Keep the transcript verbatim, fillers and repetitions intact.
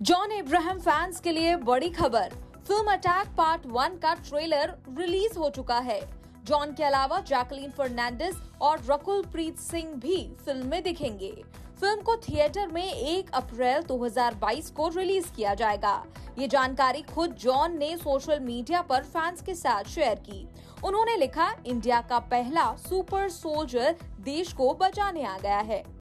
John Abraham fans के लिए बड़ी खबर। फिल्म अटैक पार्ट वन का ट्रेलर रिलीज हो चुका है। जॉन के अलावा जैकलीन फर्नांडिस और रकुल प्रीत सिंह भी फिल्म में दिखेंगे। फिल्म को थिएटर में एक अप्रैल दो हज़ार बाईस को रिलीज किया जाएगा। ये जानकारी खुद जॉन ने सोशल मीडिया पर फैंस के साथ शेयर की। उन्होंने लिखा, इंडिया का पहला सुपर सोल्जर देश को बचाने आ गया है।